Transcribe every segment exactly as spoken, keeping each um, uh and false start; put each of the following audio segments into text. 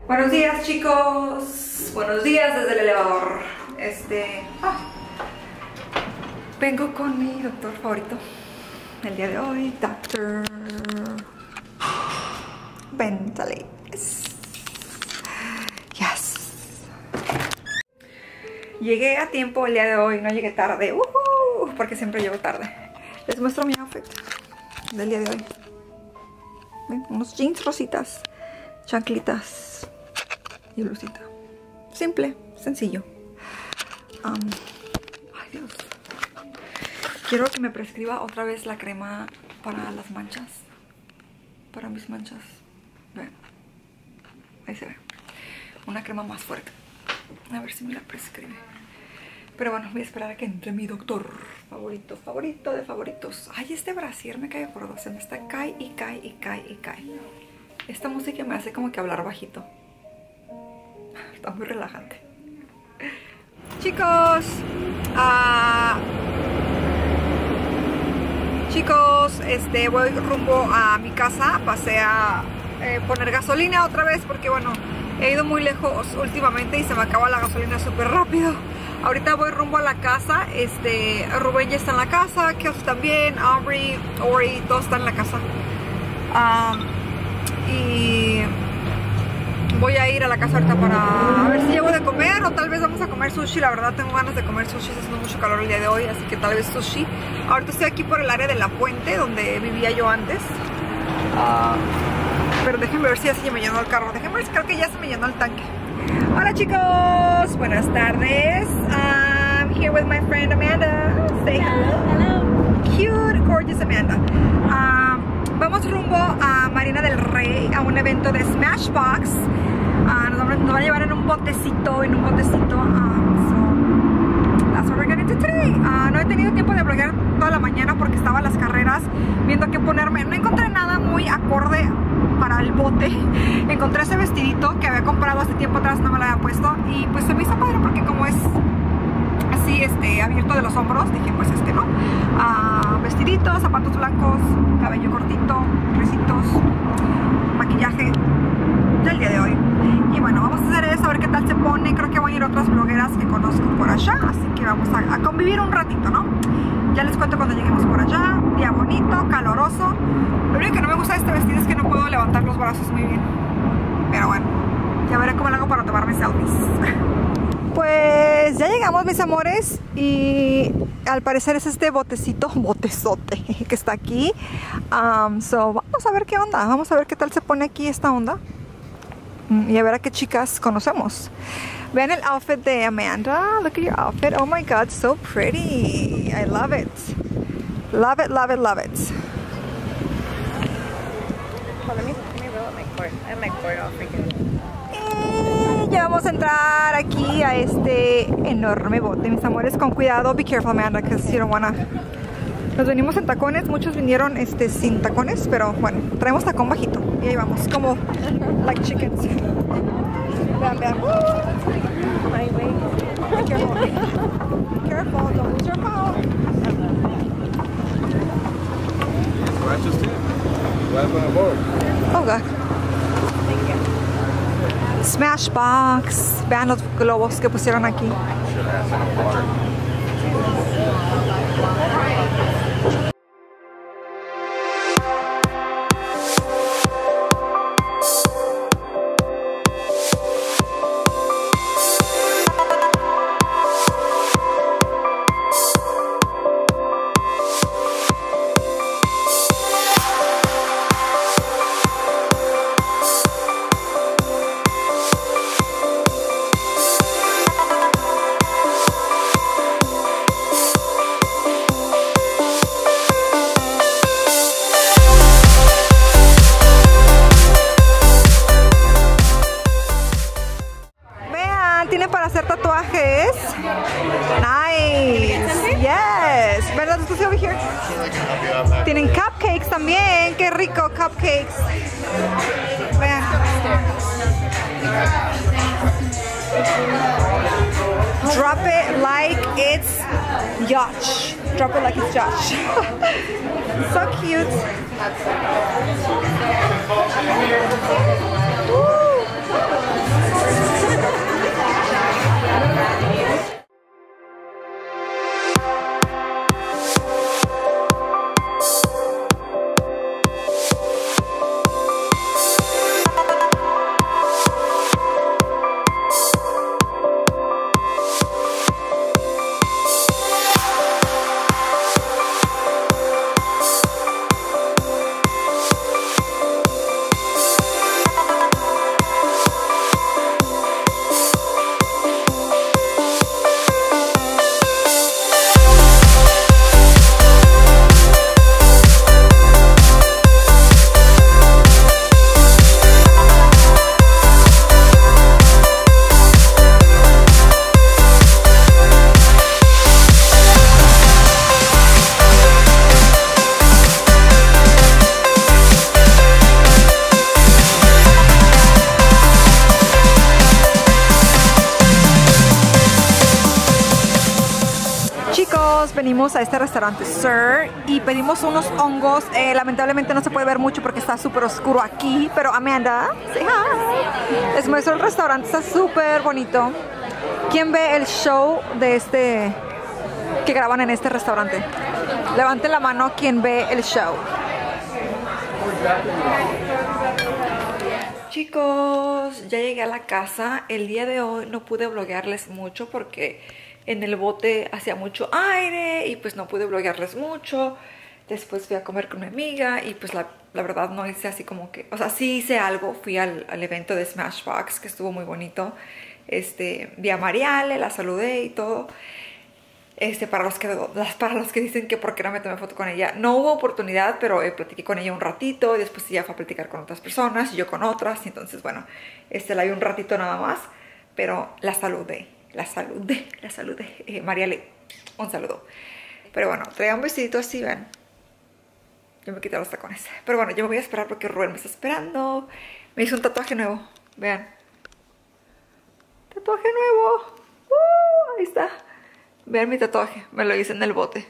Buenos días, chicos. Buenos días desde el elevador. Este... Ah, vengo con mi doctor favorito el día de hoy, doctor Bentley. Yes. Llegué a tiempo el día de hoy, no llegué tarde. Uh-huh, porque siempre llego tarde. Les muestro mi outfit del día de hoy. ¿Ven? Unos jeans rositas, chanclitas y blusita. Simple, sencillo. Um, ay, Dios. Quiero que me prescriba otra vez la crema para las manchas. Para mis manchas. Ven. Ahí se ve. Una crema más fuerte. A ver si me la prescribe. Pero bueno, voy a esperar a que entre mi doctor favorito, favorito de favoritos. Ay, este brasier me cae por dos. Se me está cae y cae y cae y cae. Esta música me hace como que hablar bajito. Está muy relajante. Chicos, uh, chicos, este, voy rumbo a mi casa. Pasé a eh, poner gasolina otra vez porque bueno, he ido muy lejos últimamente y se me acaba la gasolina súper rápido. Ahorita voy rumbo a la casa. Este, Rubén ya está en la casa, Kels también, Aubrey, Ori, todos están en la casa. Um, y voy a ir a la casa ahorita para a ver si llego de comer o tal vez vamos a comer sushi. La verdad tengo ganas de comer sushi, está haciendo mucho calor el día de hoy, así que tal vez sushi. Ahorita estoy aquí por el área de La Puente, donde vivía yo antes. Uh, pero déjenme ver si ya se me llenó el carro. Déjenme ver, creo que ya se me llenó el tanque. Hola chicos, buenas tardes. I'm here with my friend Amanda. Say hello. Hello. Cute, gorgeous Amanda. Um, vamos rumbo a Marina del Rey a un evento de Smashbox. Uh, nos, nos van a llevar en un botecito, en un botecito. Um, so that's what we're gonna do today. Uh, no he tenido tiempo de bloguear toda la mañana porque estaba en las carreras viendo qué ponerme. No encontré nada muy acorde para el bote. Encontré ese vestidito que había comprado hace tiempo atrás, no me lo había puesto y pues se me hizo padre porque como es así este, abierto de los hombros, dije pues este no. Uh, vestidito, zapatos blancos, cabello cortito, risitos, maquillaje del día de hoy. Y bueno, vamos a hacer eso, a ver qué tal se pone. Creo que voy a ir a otras blogueras que conozco por allá, así que vamos a, a convivir un ratito, ¿no? Ya les cuento cuando lleguemos por allá. Día bonito, caloroso. Lo único que no me gusta de este vestido es que no puedo levantar los brazos muy bien. Pero bueno, ya veré cómo lo hago para tomarme selfies. Pues ya llegamos, mis amores. Y al parecer es este botecito, botezote que está aquí. um, So vamos a ver qué onda. Vamos a ver qué tal se pone aquí esta onda. Y a ver a qué chicas conocemos. Vean el outfit de Amanda. Look at your outfit. Oh my god, so pretty. I love it. Love it, love it, love it. Well, let me, let me roll my cord. I have my cord off again. Y ya vamos a entrar aquí a este enorme bote, mis amores. Con cuidado. Be careful, Amanda, because you don't wanna... Nos venimos en tacones. Muchos vinieron este, sin tacones, pero bueno, traemos tacón bajito. Y ahí vamos, como like chickens. Vean, vean. My way. Be careful. Be careful, don't lose your phone. Scratch us too. Welcome aboard. Oh god. Thank you. Smashbox. Vean los globos que pusieron aquí. Should have some water. Tiene para hacer tatuajes. Nice. Yes. ¿Verdad? ¿Tú over here? Tienen cupcakes también. Qué rico, cupcakes. Vean. Drop it like it's Josh. Drop it like it's Josh. So cute. Woo. Entonces venimos a este restaurante Sir y pedimos unos hongos. Eh, lamentablemente no se puede ver mucho porque está súper oscuro aquí, pero Amanda, say hi. Les muestro el restaurante, está súper bonito. ¿Quién ve el show de este que graban en este restaurante? Levanten la mano quien ve el show. Chicos, ya llegué a la casa. El día de hoy no pude vloguearles mucho porque en el bote hacía mucho aire y pues no pude vloguearles mucho. Después fui a comer con mi amiga y pues la, la verdad no hice así como que... O sea, sí hice algo. Fui al, al evento de Smashbox que estuvo muy bonito. Este, vi a Mariale, la saludé y todo. Este, para los que para los que dicen que por qué no me tomé foto con ella, no hubo oportunidad, pero eh, platiqué con ella un ratito y después ella fue a platicar con otras personas y yo con otras, y entonces bueno, este, la vi un ratito nada más, pero la saludé, la saludé, la saludé, eh, Mariale, un saludo. Pero bueno, traía un vestidito así, ven, yo me quité los tacones, pero bueno, yo me voy a esperar porque Rubén me está esperando. Me hizo un tatuaje nuevo, vean, tatuaje nuevo, uh, ahí está. Vean mi tatuaje, me lo hice en el bote.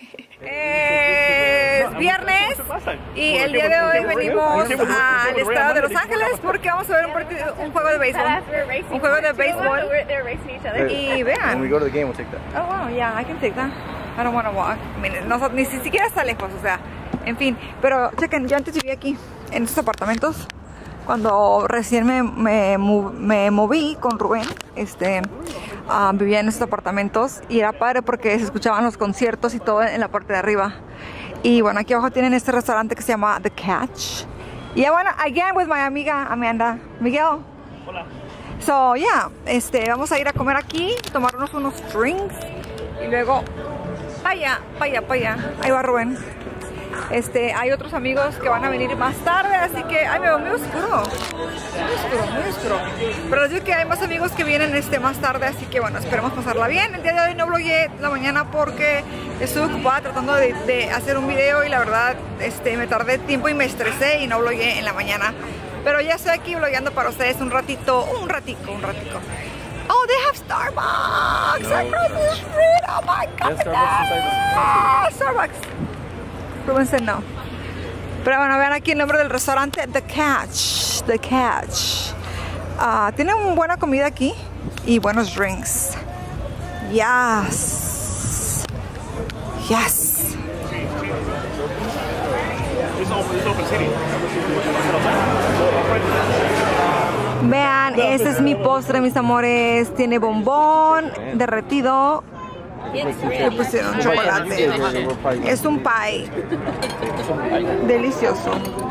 Es viernes y el día de hoy venimos al estado de Los Ángeles porque vamos a ver un, partido, un juego de béisbol. Un juego de béisbol. Y vean. Oh wow, yeah, I can take that. I don't want to walk. I mean, no, ni siquiera está lejos, o sea, en fin. Pero chequen, yo antes vivía aquí, en estos apartamentos. Cuando recién me, me, me moví con Rubén, este, uh, vivía en estos apartamentos y era padre porque se escuchaban los conciertos y todo en la parte de arriba. Y bueno, aquí abajo tienen este restaurante que se llama The Catch. Y yeah, bueno, again with my amiga Amanda. Miguel. Hola. So, yeah, este, vamos a ir a comer aquí, tomarnos unos drinks y luego, para allá, para allá, para allá. Ahí va Rubén. Este, hay otros amigos que van a venir más tarde, así que, ay, me veo muy oscuro, muy oscuro, muy oscuro. Pero les digo que hay más amigos que vienen este, más tarde, así que bueno, esperemos pasarla bien. El día de hoy no vlogué la mañana porque estuve ocupada tratando de, de hacer un video y la verdad este, me tardé tiempo y me estresé y no vlogué en la mañana. Pero ya estoy aquí vlogueando para ustedes un ratito, un ratico, un ratico. Oh, they have Starbucks! No. Across the street! Oh my God! Yeah, Starbucks! Starbucks! Rubén said no. Pero bueno, vean aquí el nombre del restaurante, The Catch. The Catch. Uh, tienen una buena comida aquí y buenos drinks. Yes. Yes. Vean, ese es mi postre, mis amores. Tiene bombón derretido. Le pusieron chocolate. Es un pie delicioso.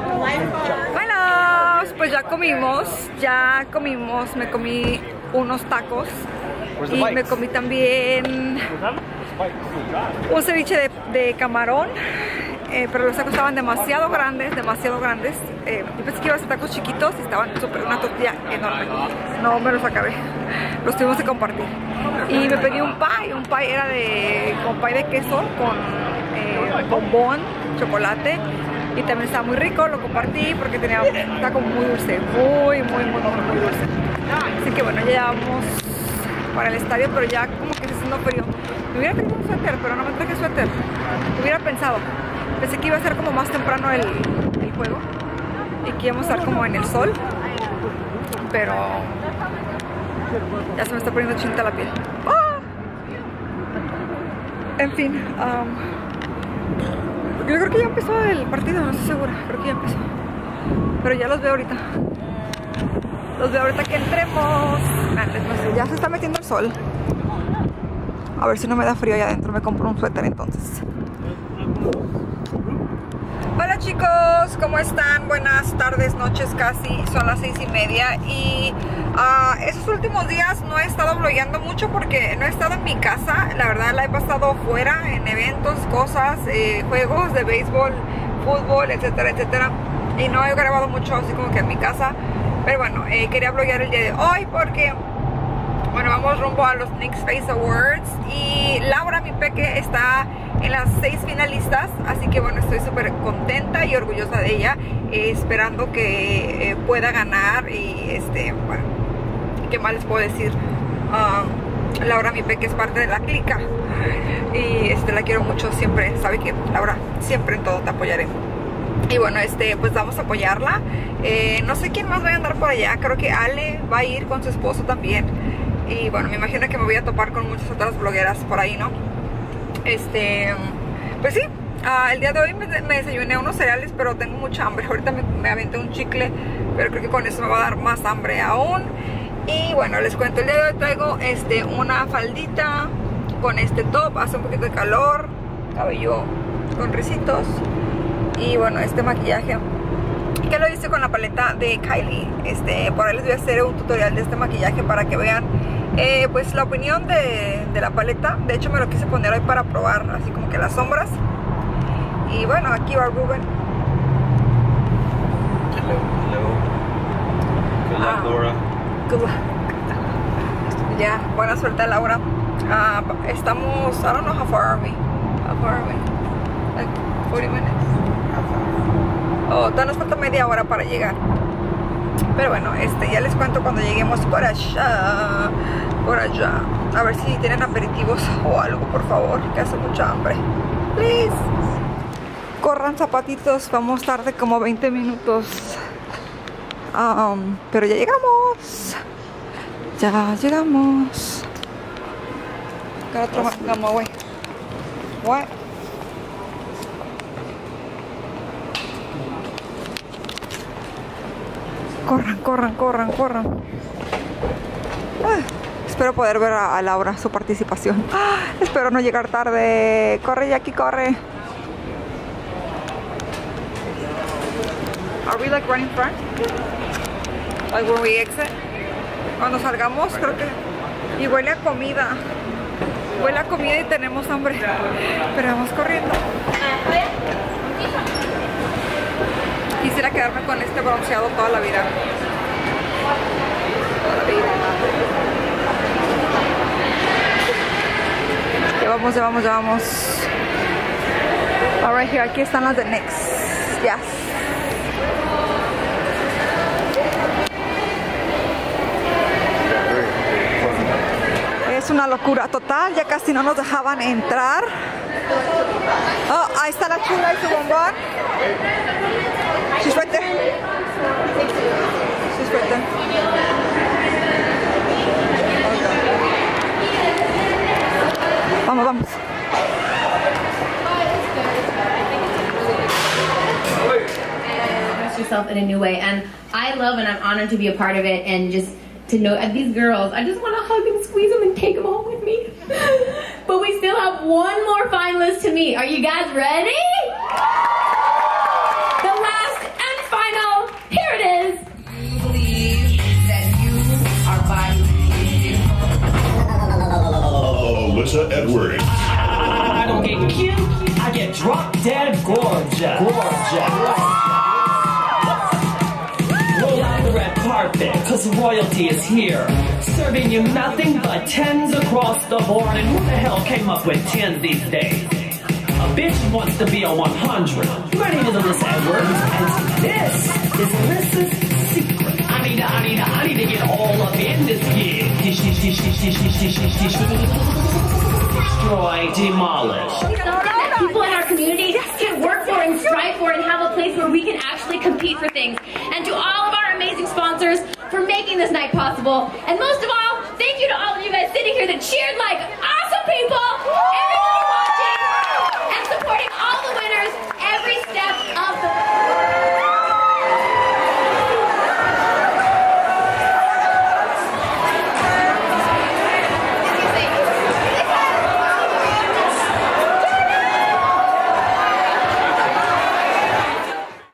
Bueno, pues ya comimos. Ya comimos. Me comí unos tacos. Y me comí también un ceviche de, de camarón. Eh, pero los tacos estaban demasiado grandes, demasiado grandes. Eh, yo pensé que iban a ser tacos chiquitos y estaban súper, una tortilla enorme. No me los acabé, los tuvimos que compartir. Y me pedí un pie, un pie era de, con pie de queso, con eh, bombón, chocolate. Y también estaba muy rico, lo compartí porque tenía, estaba como muy dulce, muy, muy, muy, muy, muy dulce. Así que bueno, ya vamos para el estadio, pero ya como que se haciendo frío. Me hubiera traído un suéter, pero no me traje suéter. Hubiera pensado. Pensé que iba a ser como más temprano el, el juego y que íbamos a estar como en el sol, pero ya se me está poniendo chinita la piel. ¡Ah! En fin, um, yo creo que ya empezó el partido, no estoy segura, creo que ya empezó, pero ya los veo ahorita. Los veo ahorita que entremos. Ya se está metiendo el sol. A ver si no me da frío allá adentro, me compro un suéter entonces. Hola chicos, ¿cómo están? Buenas tardes, noches casi, son las seis y media y uh, esos últimos días no he estado vlogueando mucho porque no he estado en mi casa, la verdad la he pasado fuera en eventos, cosas, eh, juegos de béisbol, fútbol, etcétera, etcétera, y no he grabado mucho así como que en mi casa, pero bueno, eh, quería vloguear el día de hoy porque bueno, vamos rumbo a los Knicks Face Awards y Laura, mi peque, está en las seis finalistas, así que bueno, estoy súper contenta y orgullosa de ella, eh, esperando que eh, pueda ganar y este, bueno, ¿qué más les puedo decir? Uh, Laura, mi peque, es parte de la clica y este, la quiero mucho, siempre, sabe que Laura, siempre en todo te apoyaré. Y bueno, este, pues vamos a apoyarla. eh, No sé quién más va a andar por allá. Creo que Ale va a ir con su esposo también. Y bueno, me imagino que me voy a topar con muchas otras blogueras por ahí, ¿no? Este, pues sí, uh, el día de hoy me, me desayuné unos cereales, pero tengo mucha hambre. Ahorita me, me aventé un chicle, pero creo que con eso me va a dar más hambre aún. Y bueno, les cuento, el día de hoy traigo este, una faldita con este top. Hace un poquito de calor, cabello con risitos. Y bueno, este maquillaje que lo hice con la paleta de Kylie. Este, por ahí les voy a hacer un tutorial de este maquillaje para que vean eh, pues la opinión de, de la paleta. De hecho me lo quise poner hoy para probar así como que las sombras. Y bueno, aquí va Ruben. Hello, hello. Good luck, Ah. Laura. Good luck. Ya, buena suerte, Laura. uh, Estamos, I don't know how far are we. How far are we? Like forty minutes. Oh, todavía nos falta media hora para llegar. Pero bueno, este, ya les cuento cuando lleguemos por allá. Por allá. A ver si tienen aperitivos o algo, por favor, que hace mucha hambre. Please. Corran, zapatitos, vamos tarde como veinte minutos. Um, pero ya llegamos. Ya llegamos. Got otro no, güey. What? Corran, corran, corran, corran. Ah, espero poder ver a, a Laura, su participación. Ah, espero no llegar tarde. Corre, Jackie, corre. Are we like running front? Like when we exit? Cuando salgamos, creo que... Y huele a comida. Huele a comida y tenemos hambre. Pero vamos corriendo. Quisiera quedarme con este bronceado toda la vida. Toda la vida. Ya vamos, ya vamos, ya vamos. Alright, here, aquí están las de N Y X. Yes. Es una locura total, ya casi no nos dejaban entrar. Oh, ahí está la chula y su bombón. She's right there. She's right there. Vamos, vamos. Express yourself in a new way, and I love and I'm honored to be a part of it, and just to know and these girls, I just want to hug and squeeze them and take them home with me. But we still have one more finalist to meet. Are you guys ready? The last and final. Here it is. You believe that you are body Alyssa Edwards. I don't get cute, I get drop dead gorgeous. Gorgeous. Roll out the red carpet, cause royalty is here. Serving you nothing but tens across the board. And who the hell came up with tens these days? A bitch wants to be a one hundred. My name is Alyssa Edwards, and this is Alyssa's secret. I need to, I need to, I need to get all up in this gig. Dish, dish, dish, dish, dish, dish, dish, dish, dish. Destroy, demolish. Something that people in our community can work for and strive for and have a place where we can actually compete for things. And to all of our amazing sponsors for making this night possible. And most of all, thank you to all of you guys sitting here that cheered like awesome people. Everybody